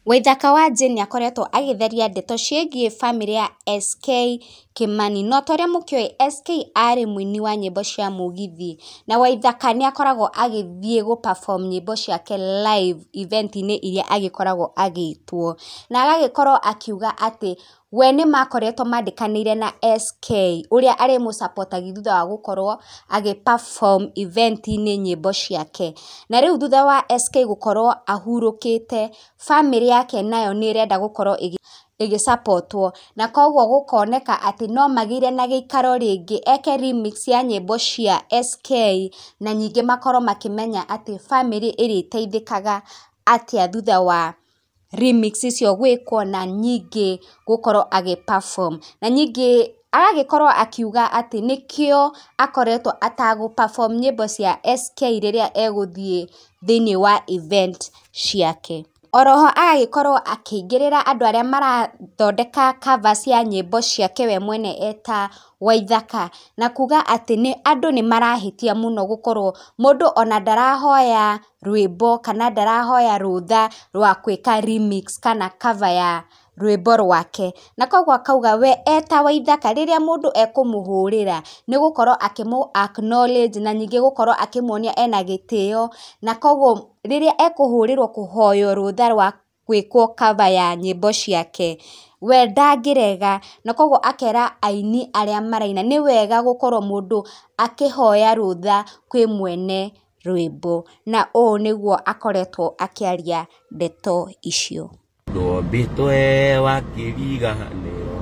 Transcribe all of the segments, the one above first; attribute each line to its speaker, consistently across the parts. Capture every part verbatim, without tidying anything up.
Speaker 1: Waithaka Wa Jane akoretwo agitheria ndeto ciegie family ya S K Kimani. No toria mukioe S K ari muini wa nyimbo cia mugithi, na Waithaka ni akoragwo agithie go perform nyimbo ciake live event ini iria agikoragwo agitwo, na agagikorwo akiuga ati we ni makoretwo mandikanire na S K uria ari mu supportagi thutha wa gukorwo agi perform event ini nyimbo ciake. Na riu thutha wa S K gukorwo ahurukite, family yake nayo ni irenda gukorwo igi igi supportwo, na koguo gukoneka ati no magire na giikaro ringi eke remix ya nyimbo cia S K, na nyingi makoro makimenya ati family iri teithikaga atia thutha wa remix icio gwikwo na nyingi gukorwo agi perform, na nyingi agagikorwo akiuga ati nikio akoretwo atagu perform nyimbo cia S K riria eguthie thini wa event ciake. Oroho agagikorwo akingirira andu aria marathondeka covers ya nyimbo ciake we mwene eta Waithaka, na kuga ati ni andu ni marahitia muno gukorwo mundu ona ndarahoya rwimbo kana ndarahoya rutha rwa kwika remix kana cover ya rwimbo rwake. Na koguo akauga we eta Waithaka riria mundu ekumuhurira ni gukorwo akimu acknowledge na nyingi gukorwo akimuonia ena gitio, na koguo riria ekuhurirwo kuhoyo rutha rwa gwikwo cover ya nyimbo ciake we ndangirega. Na koguo akera aini aria maraina ni wega gukorwo mundu akihoya rutha kwi mwene rwimbo, na o niguo akoretwo akiaria ndeto icio.
Speaker 2: Ndobitwe wakiriganiro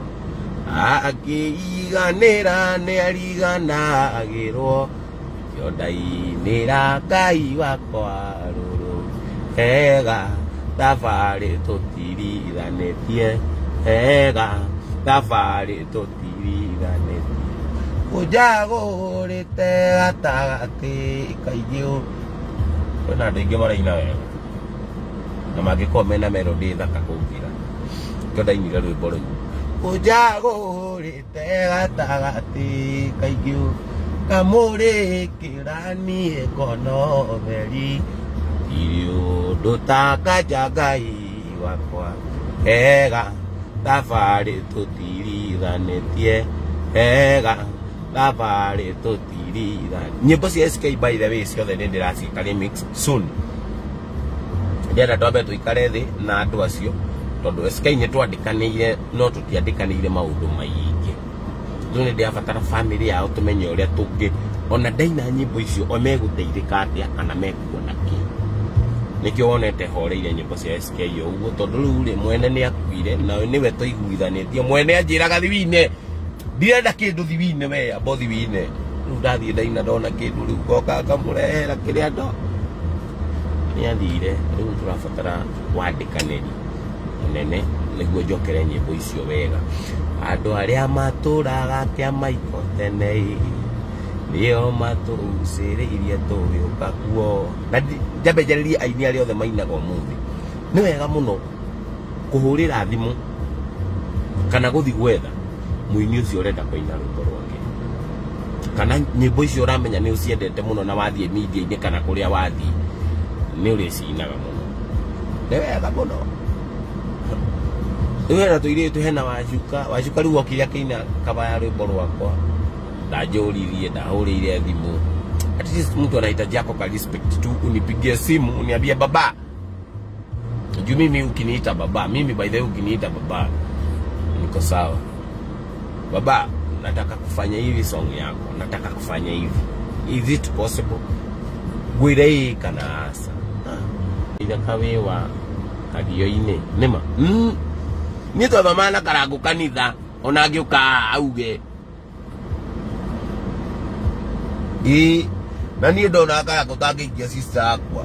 Speaker 2: akiriganira ni ariganagirwo kiondainira Ngai wakwa ruru ega tafari tutiriganitie ega tafari tutiriganitie kujagurite gatagati kaigio ona ndingi maraina wega na magikome na melody thaka kugira kiondainira rwimbo rũu kujagurite gatagati kaigio kamuri kirani kono veri irio dotaka jagai wakwa ega tafari tutiriganitie ega tafari tutiriganitie. Nyimbo cia S K by the way ciothe ni ndiracika remix soon. Ndienda twambe tuikare thi na andu acio tondu S K ni twandikanire no tutiandikanire maundu maingi. Riu ni ndiabatara family yao tumenye uria tungi ona ndaina nyimbo icio o meguteithika atia kana mekuona ki. Nikio wonete horeire nyimbo cia S K uguo tondu riu ri mwene ni akuire na niwe tuiguithanitie mwene anjiraga thiwine ndirenda kindu thiwine we abo thiwine riu ndathie ndaina ndona kindu riu goka ngamurehera kiria ndo ni athire. Riu turabatara wandikaniri munene niguo njokere nyimbo icio wega. Andu aria maturaga kia maiko tene nio matuciriirie tugiuka kuo, na njambejeririe aini aria othe mainaga umuthi ni wega muno kuhurira thimu kana guthi gwetha muini ucio urenda kuina rwimbo rwake kana nyimbo icio uramenya ni uciendete muno na wathie media ini kana kuria wathie ni uricinaga muno ni wega muno. Iwena tuiritu hena wajuka wajuka riu okiria kina kabaya rwimbo rwakwa ndajuririe ndahuriire thimu. At least mtu anahitaji yako ka respect tu, unipigie simu uniambie baba juu mimi ukiniita baba, mimi by the way ukiniita baba niko sawa. Baba nataka kufanya hivi song yako, nataka kufanya hivi, is it possible? Gwirei kana asa ida kawewa kagio ine nema mm ni to bamana karagu kanitha ona giuka auge i na ni ndona karagu tangikia sister akwa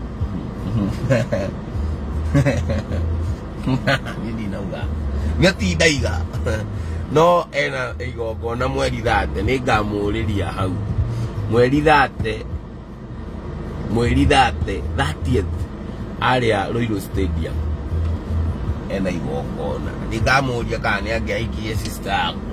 Speaker 2: ni dinauga ngati daiga no ena igogona mweri thate ni ngamuriria hau mweri thate mweri thate thirtieth aria Royal Stadium ena igogona ni ngamuria kana ni angiaikie sister akwa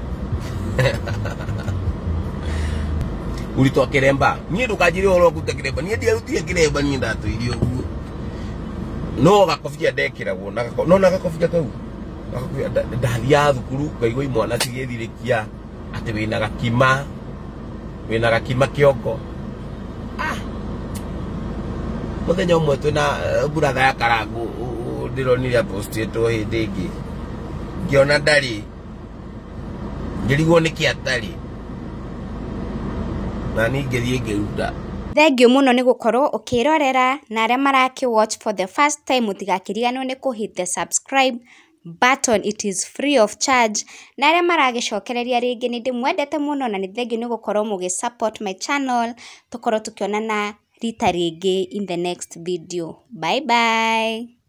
Speaker 2: ulitoa kiremba ni ndukajire oro kuta kiremba ni ndia utie kiremba ni ndatu irio no gakobia ndekiragwo na no na gakobia kau ndathia thukuru ngaigwa imwana cigithirikia ati wina gakima wina gakima kiongo ah muthenya umwe twina buratha ya karangu ndironire post yetu hindi ingi ngiona ndari ngirigwo ni kiatari na ningithie ngiruta.
Speaker 1: Thengiũ mũno nĩ gũkorwo ũkĩrorera na arĩa maraki watch for the first time mũtigakĩriganĩrwo nĩ kũ-hit the subscribe button, it is free of charge. Na arĩa maragĩcokereria rĩngĩ nĩ ndĩmwendete mũno na nĩ thengiũ nĩ gũkorwo mũgĩ support my channel. Tũkorwo tũkĩonana rita rĩngĩ in the next video. Bye bye.